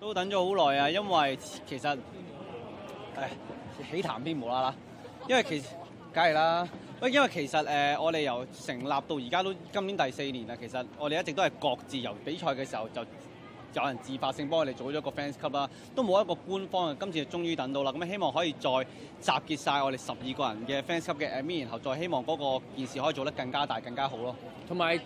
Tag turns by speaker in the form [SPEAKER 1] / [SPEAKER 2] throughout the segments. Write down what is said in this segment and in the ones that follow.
[SPEAKER 1] 都等咗好耐啊，因為其實起談邊無啦啦，因為其實梗係啦。因為其實我哋由成立到而家都今年第4年啦，其實我哋一直都係各自由比賽嘅時候就有人自發性幫我哋組咗個 fans club 啦，都冇一個官方嘅，今次就終於等到啦。咁希望可以再集結晒我哋12個人嘅 fans club 嘅 admin， 然後再希望嗰個件事可以做得更加大、更加好咯。
[SPEAKER 2] 同埋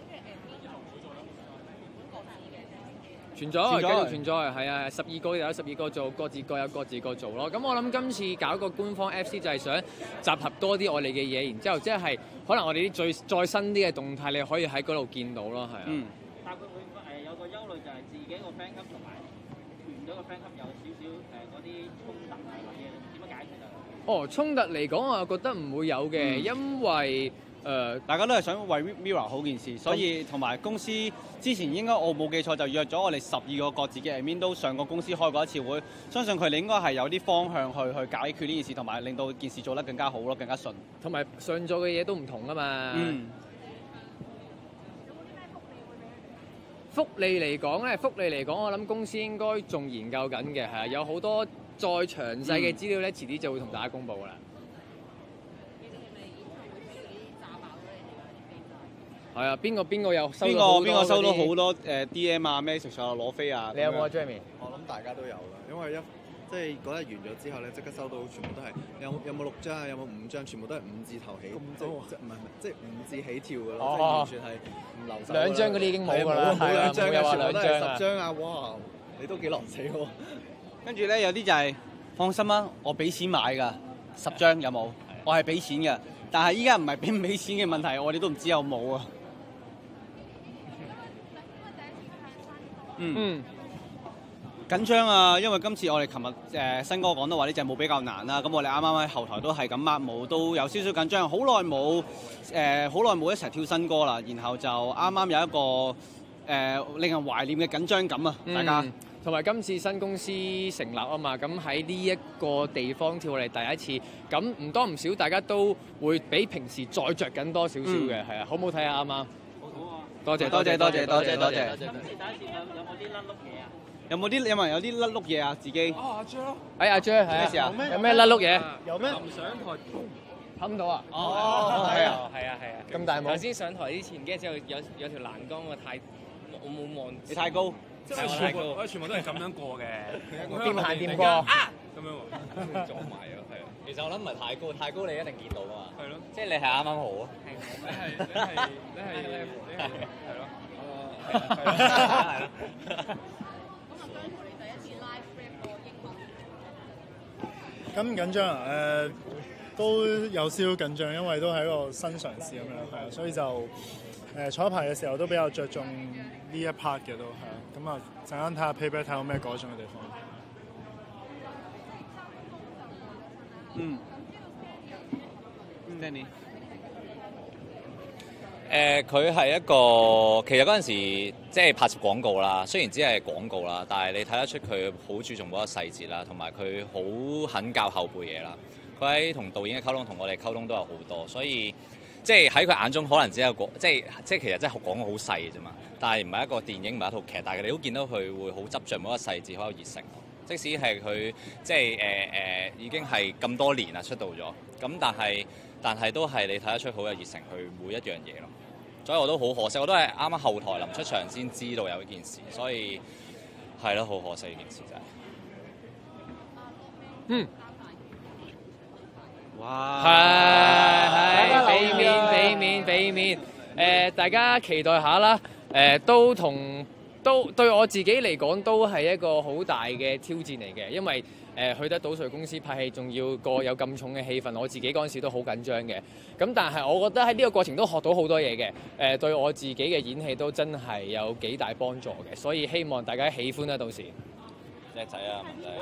[SPEAKER 2] 存在，繼續存在，係啊，12個有12個做，各自各有各自個做咯。咁我諗今次搞個官方 FC 就係想集合多啲我哋嘅嘢，然之後即係可能我哋啲再新啲嘅動態，你可以喺嗰度見到咯，係啊。
[SPEAKER 3] 但佢會有個憂慮就係自己個 fan club 同埋團隊個 fan club 有少少嗰啲衝突啊或者點樣解決啊？
[SPEAKER 2] 哦，衝突嚟講，我覺得唔會有嘅，因為
[SPEAKER 1] 大家都係想為 Mirror 好件事，所以同埋公司之前應該我冇記錯就約咗我哋12個各自嘅 admin 都上過公司開過一次會，相信佢哋應該係有啲方向去解決呢件事，同埋令到件事做得更加好咯，更加順。
[SPEAKER 2] 同埋上咗嘅嘢都唔同啊嘛。福利嚟講，我諗公司應該仲研究緊嘅，係啊，有好多再詳細嘅資料咧，遲啲就會同大家公佈㗎啦。係啊，邊個有收到？邊個收到好多
[SPEAKER 1] DM 啊 message 啊攞飛啊？
[SPEAKER 2] 你有冇啊 Jamie？
[SPEAKER 4] 我諗大家都有啦，因為即係嗰日完咗之後咧，即刻收到全部都係有冇6張啊，有冇5張，全部都係5字頭起，即係5字起跳㗎咯，即係完全係唔留手。
[SPEAKER 2] 2張嗰啲已經冇㗎啦，
[SPEAKER 4] 冇2張嘅，全部都係
[SPEAKER 2] 10
[SPEAKER 4] 張啊！哇，你都幾狼死喎！
[SPEAKER 1] 跟住咧有啲就係放心啦，我俾錢買㗎，10張有冇？我係俾錢嘅，但係依家唔係俾唔俾錢嘅問題，我哋都唔知有冇啊。緊張啊！因為今次我哋琴日新哥講到話呢隻舞比較難啦，咁我哋啱啱喺後台都係咁抹舞，都有少少緊張。好耐冇一齊跳新歌啦，然後就啱啱有一個令人懷念嘅緊張感啊！大家
[SPEAKER 2] 同埋今次新公司成立啊嘛，咁喺呢一個地方跳我哋第一次，咁唔多唔少大家都會比平時再着緊多少少嘅，係啊，好唔好睇啊？啱啱？多謝。
[SPEAKER 3] 今次第一次有冇啲甩碌嘢啊？
[SPEAKER 1] 有冇啲甩碌嘢啊？自己
[SPEAKER 5] 阿 J 咯，
[SPEAKER 2] 阿 J 係
[SPEAKER 1] 咩事啊？
[SPEAKER 2] 有咩甩碌嘢？
[SPEAKER 5] 有咩？唔上台
[SPEAKER 2] 冚到啊！
[SPEAKER 5] 係啊，
[SPEAKER 2] 咁大帽。
[SPEAKER 6] 頭先上台之前，跟住之後有條欄杆，我冇望。
[SPEAKER 1] 你太高，
[SPEAKER 5] 即係我哋全部都係咁樣過嘅，
[SPEAKER 2] 掂行掂過。
[SPEAKER 5] 咁樣
[SPEAKER 6] 撞埋咗，係啊。其實我諗唔係太高，太高你一定見到啊嘛。
[SPEAKER 5] 係咯，
[SPEAKER 6] 即係你係啱啱好啊。
[SPEAKER 5] 係咯。
[SPEAKER 6] 係咯。
[SPEAKER 7] 咁緊張啊？都有少少緊張，因為都係一個新嘗試咁樣，係啊，所以就彩排嘅時候都比較着重呢一 part 嘅都係啊。咁啊，陣間睇下 playback 睇有咩改進嘅地方。
[SPEAKER 1] Danny。
[SPEAKER 6] 佢係一個其實嗰陣時即係拍攝廣告啦，雖然只係廣告啦，但係你睇得出佢好注重嗰個細節啦，同埋佢好肯教後輩嘢啦。佢喺同導演嘅溝通，同我哋溝通都有好多，所以即係喺佢眼中可能只有即係其實真係講好細嘅啫嘛。但係唔係一個電影，唔係一套劇，但係你都見到佢會好執着每一個細節，好有熱誠。即使係佢即係已經係咁多年啦出道咗，咁但係都係你睇得出好有熱誠去每一樣嘢咯。所以我都好可惜，我都係啱啱後台臨出場先知道有呢件事，所以係咯，好可惜呢件事真係。
[SPEAKER 1] 哇！
[SPEAKER 2] 係俾面，大家期待下啦。都對我自己嚟講都係一個好大嘅挑戰嚟嘅，因為去得島穗公司拍戲，仲要有咁重嘅戲份，我自己嗰陣時都好緊張嘅。咁但係我覺得喺呢個過程都學到好多嘢嘅。對我自己嘅演戲都真係有幾大幫助嘅，所以希望大家喜歡啦，到時。
[SPEAKER 6] 叻仔啊，文仔！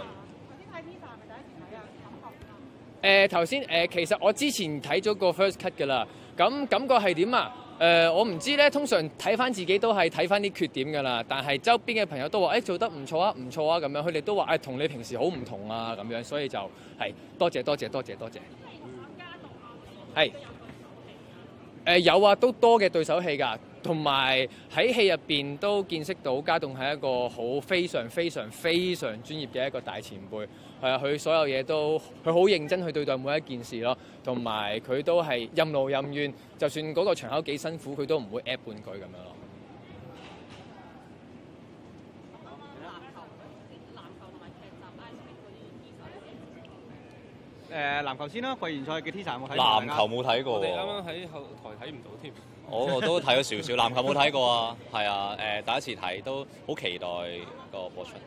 [SPEAKER 2] 頭先其實我之前睇咗個 first cut 㗎啦，咁感覺係點啊？我唔知咧，通常睇翻自己都係睇翻啲缺點㗎啦，但係周邊嘅朋友都話做得唔錯啊，唔錯啊咁樣，佢哋都話同你平時好唔同啊咁樣，所以就係多謝。係有啊，都多嘅對手戲㗎， 同埋喺戲入邊都見識到家棟係一個非常專業嘅一個大前輩。係啊，佢所有嘢都佢好認真去對待每一件事咯，同埋佢都係任勞任怨，就算嗰個場口幾辛苦，佢都唔會 add 半句咁樣咯。
[SPEAKER 1] 籃球先啦，季前賽嘅 teaser 有冇睇？
[SPEAKER 6] 籃球冇睇過喎。
[SPEAKER 5] 我哋啱啱喺後台睇唔到添。
[SPEAKER 6] 我都睇咗少少，籃球冇睇過啊。係啊，第一次睇都好期待個播出。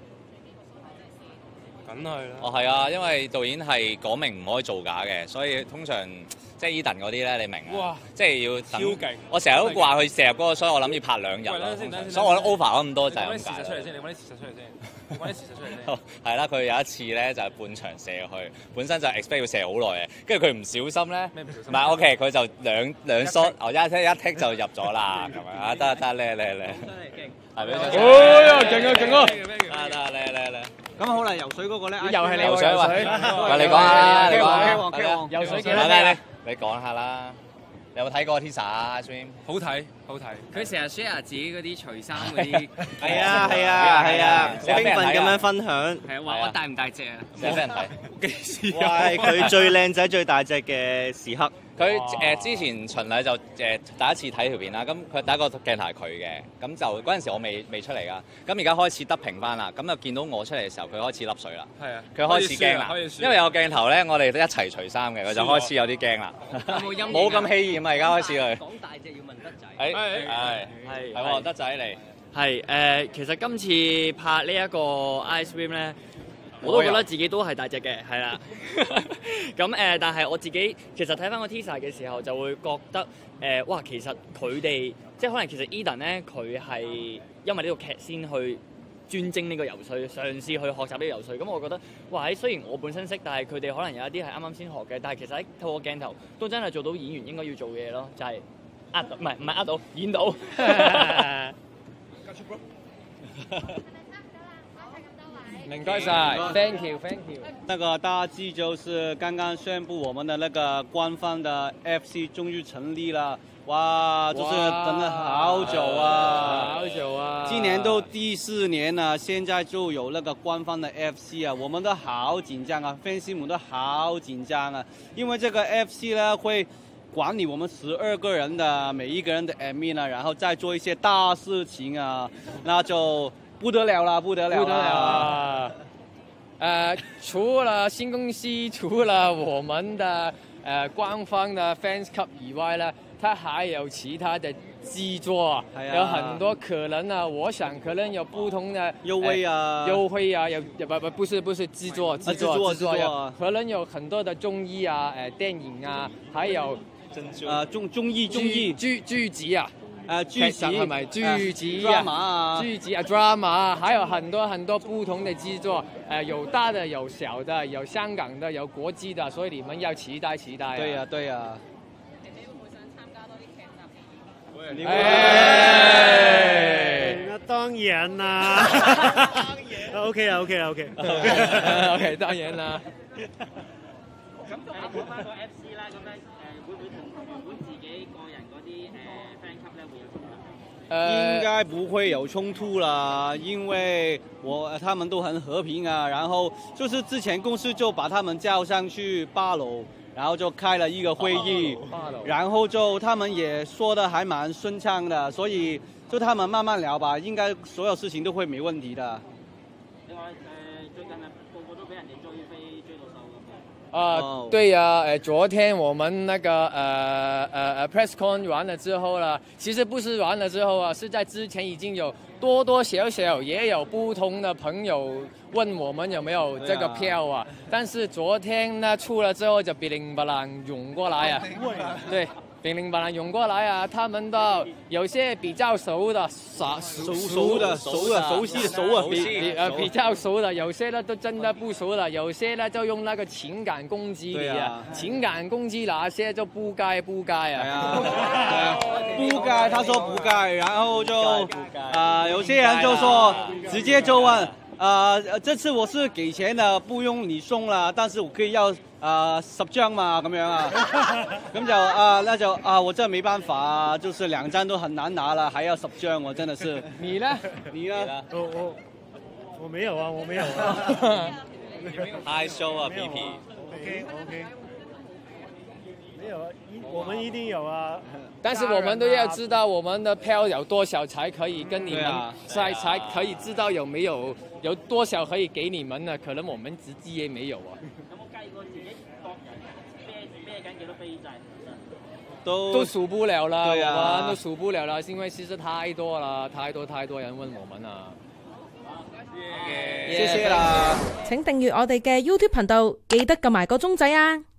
[SPEAKER 5] 梗係啦。
[SPEAKER 6] 哦，係啊，因為導演係講明唔可以造假嘅，所以通常即係 Eden 嗰啲咧，你明啊？
[SPEAKER 5] 哇！
[SPEAKER 6] 即係要等。
[SPEAKER 5] 超勁！
[SPEAKER 6] 我成日都話佢射入嗰個，所以我諗要拍2日咯。所以我覺得 over 咗咁多就係咁解。
[SPEAKER 5] 你揾啲事實出嚟先，你揾啲事實出嚟先，揾啲事實出嚟先。
[SPEAKER 6] 係啦，佢有一次咧就係半場射入去，本身就 expect 要射好耐嘅，跟住佢唔小心咧，唔係 OK，佢就兩 shot， 我一剔就入咗啦，咁樣啊得叻，係咪？
[SPEAKER 2] 勁啊！
[SPEAKER 6] 得。
[SPEAKER 1] 咁好啦，游水嗰個咧，
[SPEAKER 2] 又係你
[SPEAKER 6] 游水
[SPEAKER 2] 喎，
[SPEAKER 6] 喂，你講下，你講下，
[SPEAKER 2] 游水幾
[SPEAKER 6] 多
[SPEAKER 2] 多咩？
[SPEAKER 6] 你講下啦。你有冇睇過 teaser 啊 ？Stream
[SPEAKER 5] 好睇。
[SPEAKER 8] 佢成日 share 自己嗰啲除衫嗰啲，
[SPEAKER 9] 係啊，好興奮咁樣分享。
[SPEAKER 8] 係啊，話我大唔大隻啊？
[SPEAKER 6] 成日俾人睇。
[SPEAKER 9] 哇！係佢最靚仔、最大隻嘅時刻。
[SPEAKER 6] 佢之前巡禮就第一次睇條片啦，咁佢第一個鏡頭係佢嘅，咁就嗰陣時我未出嚟噶，咁而家開始得平翻啦，咁就見到我出嚟嘅時候，佢開始笠水啦，
[SPEAKER 5] 係啊，
[SPEAKER 6] 佢開始驚啦，因為有個鏡頭咧，我哋都一齊除衫嘅，佢就開始有啲驚啦，冇咁氣焰啊，而家開始佢。
[SPEAKER 8] 講大隻要問德仔。
[SPEAKER 6] 係喎，德仔嚟。
[SPEAKER 10] 係其實今次拍呢一個 Ice Swim 咧，我都覺得自己都係大隻嘅，係啦。咁但係我自己其實睇翻個 teaser 嘅時候，就會覺得哇，其實佢哋即係可能其實 Eden 咧，佢係因為呢個劇先去專精呢個游水，嘗試去學習呢個游水。咁我覺得哇，雖然我本身識，但係佢哋可能有一啲係啱啱先學嘅，但係其實喺透過鏡頭都真係做到演員應該要做嘅嘢咯，就係唔係呃到演到。
[SPEAKER 2] 唔該晒 ，thank you。
[SPEAKER 1] 那個大家記就是剛剛宣布我們的那個官方的 FC 終於成立了，哇，就是等了好久啊，今年都第4年了，現在就有那個官方的 FC 啊，我們都好緊張啊，fans 們都好緊張啊，因為這個 FC 呢會管理我們12個人的每一個人的 admin 啊，然後再做一些大事情啊，那就不得了啦！
[SPEAKER 2] 除了新公司，除了我們的官方的 Fans Club 以外呢，它還有其他的製作，有很多可能啊，我想可能有不同的優惠啊，不是製作，可能有很多的綜藝啊，電影啊，還有
[SPEAKER 1] 綜藝
[SPEAKER 2] 劇集啊。
[SPEAKER 1] 劇集係咪
[SPEAKER 2] 劇集啊，drama， 還有很多不同的製作，有大的有小的，有香港的有國際的，所以你們要期待。
[SPEAKER 1] 對呀。你
[SPEAKER 11] 會唔會想參加多啲劇集？
[SPEAKER 9] 當然啦。OK，
[SPEAKER 2] 當然啦。
[SPEAKER 3] 咁講翻個 FC 啦，咁咧會唔會同原本自己個人嗰啲fan club 咧會有衝突？
[SPEAKER 1] 應該不會有衝突啦，因為他們都很和平啊。然後就是之前公司就把他們叫上去8樓，然後就開了一個會議，然後就他們也說得還蠻順暢的，所以就他們慢慢聊吧，應該所有事情都會沒問題的。
[SPEAKER 3] 另外最近個個都俾人哋追飛追到手咁。
[SPEAKER 2] 對呀，昨天我們那個press con 完了之後啦，其實不是完了之後啊，是在之前已經有多少也有不同的朋友問我們有沒有這個票啊，但是昨天呢出了之後就噼里啪啦湧過來啊，對。乒鈴乓啷湧過來啊！他們的有些比較熟的，熟悉的，比較熟的，有些呢都真的不熟的，有些呢就用那個情感攻擊你啊！情感攻擊那些就不該啊！不該，
[SPEAKER 1] 他說不該，然後就有些人就說直接就問。 這次我是給錢的，不用你送啦，但是我可以要10張嘛，咁樣啊，咁就那就我真係沒辦法啊，就是2張都很難拿了，還要10張，我真的是。
[SPEAKER 2] 你呢？
[SPEAKER 1] 你呢？
[SPEAKER 7] 我沒有啊，我沒有啊。
[SPEAKER 6] 害羞啊 ，P P。
[SPEAKER 7] OK。沒有啊，我們一定有啊。
[SPEAKER 2] 但是我們都要知道我們的票有多少才可以跟你們才可以知道有多少可以給你們呢？可能我們自己也沒有啊。
[SPEAKER 3] 有冇計過自己各人孭緊幾多飛仔？
[SPEAKER 2] 都數不了了，
[SPEAKER 1] 對啊，
[SPEAKER 2] 我們都數不了了，因為其實太多了，太多人問我們啊。
[SPEAKER 1] 謝謝啦！
[SPEAKER 12] 請訂閱我哋嘅 YouTube 頻道，記得撳埋個鐘仔啊！